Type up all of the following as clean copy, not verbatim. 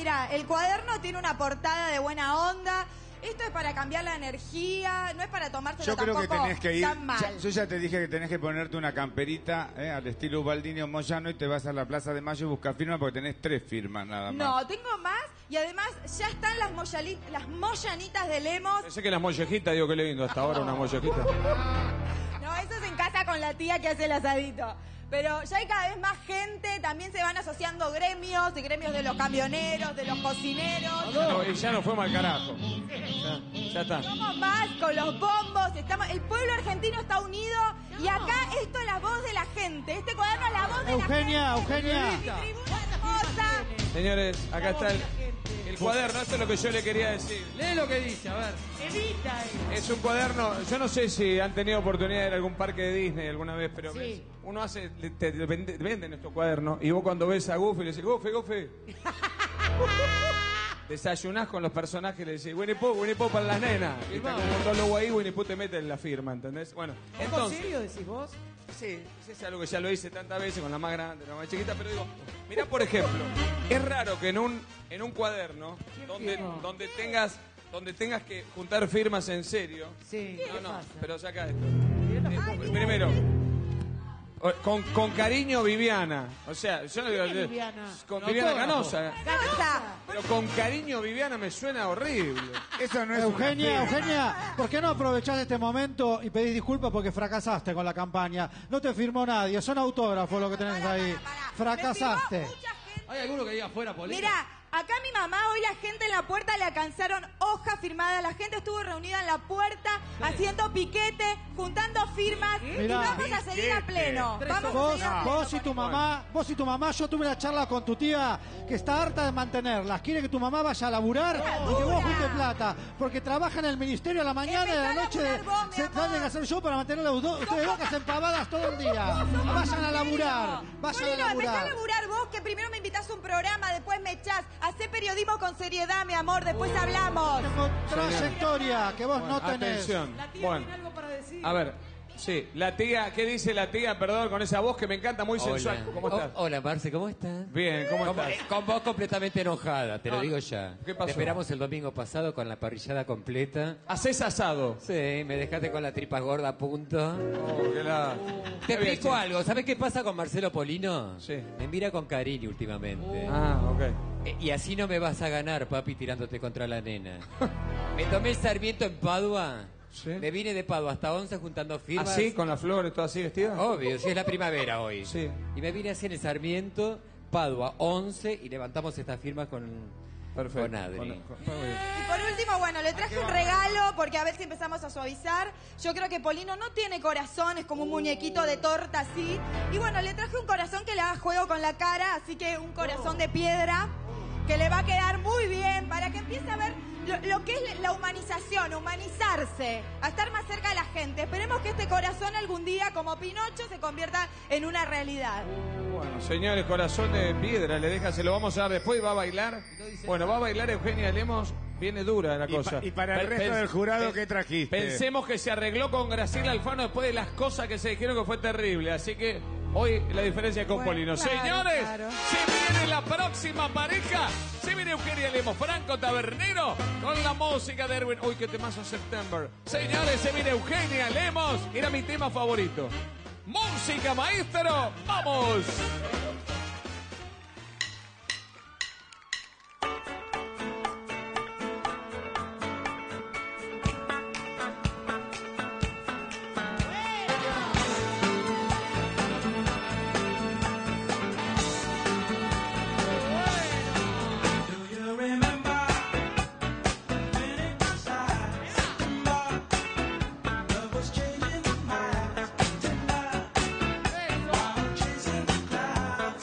mira, el cuaderno tiene una portada de buena onda. Esto es para cambiar la energía, no es para tomárselo Yo creo que tampoco tenés que ir. tan mal. Yo ya te dije que tenés que ponerte una camperita al estilo Ubaldini o Moyano y te vas a la Plaza de Mayo y buscas firmas porque tenés 3 firmas nada más. No, tengo más y además ya están las moyanitas de Lemos. Pensé que las mollejitas, digo que lindo, hasta ahora una mollejita. No, eso es en casa con la tía que hace el asadito. Pero ya hay cada vez más gente, también se van asociando gremios, de gremios de los camioneros, de los cocineros. No, y ya no fue mal carajo. Ya está. Somos más con los bombos, el pueblo argentino está unido y acá esto es la voz de la gente. Este cuaderno es la voz de Eugenia, la gente. Eugenia. Tribuna hermosa. Señores, acá está el cuaderno, esto es lo que yo le quería decir. Lee lo que dice, a ver. Evita ahí. Es un cuaderno, yo no sé si han tenido oportunidad de ir a algún parque de Disney alguna vez, pero Sí. uno hace, te venden estos cuadernos y vos cuando ves a Goofy le decís, Goofy. Desayunás con los personajes, le decís, Winnie Pooh para las nenas. Y está como todo lo guay, Winnie Pooh te mete en la firma, ¿entendés? Bueno, ¿En entonces... serio decís vos? Sí, es algo que ya lo hice tantas veces con la más grande, la más chiquita, pero digo, mirá por ejemplo, es raro que en un cuaderno donde tengas que juntar firmas en serio. Sí. No, pero saca esto. Primero, con cariño Viviana. O sea, yo no digo Viviana? con Viviana Canosa. Canosa. Pero con cariño Viviana me suena horrible. Eso no es Eugenia, una firma. Eugenia, ¿por qué no aprovechás este momento y pedís disculpas porque fracasaste con la campaña? No te firmó nadie, son autógrafos lo que tenés ahí. Pará. Fracasaste. Me firmó mucha gente. ¿Hay alguno que diga fuera política? Mira, acá mi mamá, hoy la gente en la puerta le alcanzaron hojas firmadas. La gente estuvo reunida en la puerta, haciendo piquete, juntando firmas. Y Mirá. vamos a seguir a pleno. Vamos a Vos, seguir a pleno. vos y tu mamá, yo tuve una charla con tu tía que está harta de mantenerlas. Quiere que tu mamá vaya a laburar y que vos juntes plata. Porque trabaja en el ministerio a la mañana y a la noche laburar vos, mi se amor. tienen que hacer yo para mantener los dos. Ustedes dos que hacen pavadas todo el día. Vayan a laburar, vayan a Polino, empezá a laburar. laburar vos, que primero me invitás a un programa, después me echás. Hacé periodismo con seriedad, mi amor, después hablamos. Tengo trayectoria que vos no tenés. Atención. La tía Bueno, tiene algo para decir. a ver, sí, la tía, ¿qué dice la tía? Perdón, con esa voz que me encanta, muy sensual. ¿Cómo estás? Hola, Marce, ¿cómo estás? Bien, ¿cómo estás? Con vos completamente enojada, te lo No, digo ya. ¿qué pasó? Te esperamos el domingo pasado con la parrillada completa. ¿Hacés asado? Sí, me dejaste con la tripa gorda a punto. Oh, qué la... Te explico algo, ¿sabes qué pasa con Marcelo Polino? Sí. Me mira con cariño últimamente. Ah, ok. Y así no me vas a ganar, papi, tirándote contra la nena. Me tomé el Sarmiento en Padua. Sí. Me vine de Padua hasta 11 juntando firmas. ¿Así, con las flores, todo así vestida? Obvio, si es la primavera hoy. Sí. Y me vine así en el Sarmiento, Padua 11 y levantamos estas firmas con Adri. Muy bien. Y por último, bueno, le traje un regalo porque a ver si empezamos a suavizar. Yo creo que Polino no tiene corazón, es como un muñequito de torta así. Y bueno, le traje un corazón que le haga juego con la cara, así que un corazón de piedra que le va a quedar muy bien para que empiece a ver lo que es la humanización, humanizarse, a estar más cerca de la gente. Esperemos que este corazón algún día, como Pinocho, se convierta en una realidad. Bueno, señores, corazón de piedra, le deja, se lo vamos a dar después, va a bailar. Bueno, va a bailar Eugenia Lemos, viene dura la cosa. Y para el resto del jurado, ¿qué trajiste? Pensemos que se arregló con Graciela Alfano después de las cosas que se dijeron que fue terrible, así que hoy la diferencia es con Bueno, Polino. claro, Señores, claro. se viene la próxima pareja, se viene Eugenia Lemos, Franco Tabernero, con la música de Erwin. Uy, qué temazo September. Señores, se viene Eugenia Lemos, era mi tema favorito. Música, maestro, vamos. Eso.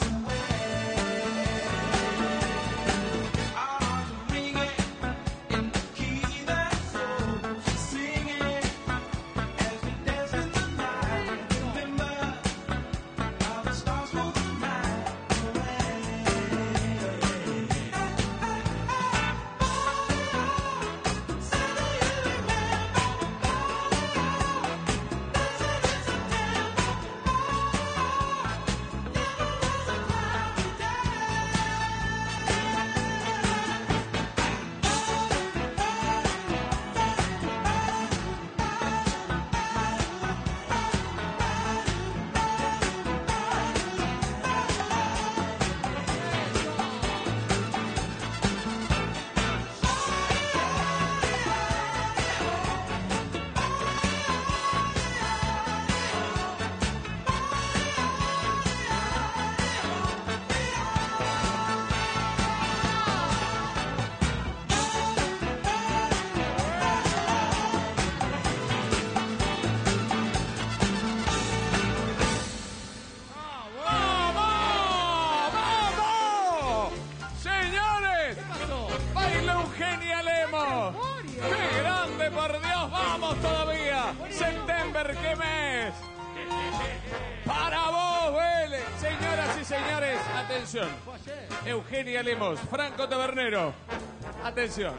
vos todavía. September, ¿qué mes? Para vos, Vélez. Señoras y señores, atención. Eugenia Lemos, Franco Tabernero. Atención.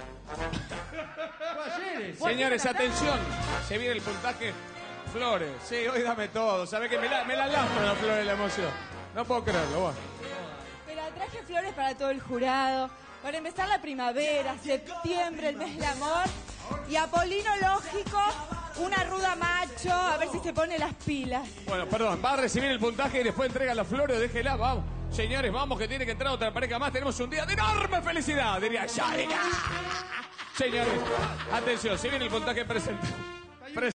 Señores, atención. Se viene el puntaje. Flores. Sí, hoy dame todo. ¿Sabés que me la lastra la Flores la emoción? No puedo creerlo, vos. Pero traje flores para todo el jurado. Para empezar la primavera, septiembre, el mes del amor. Y a Polino, lógico, una ruda macho, a ver si se pone las pilas. Bueno, perdón, va a recibir el puntaje y después entrega las flores, déjela, vamos. Señores, vamos que tiene que entrar otra pareja más. Tenemos un día de enorme felicidad, diría Yarika. Señores, atención, si viene el puntaje presente.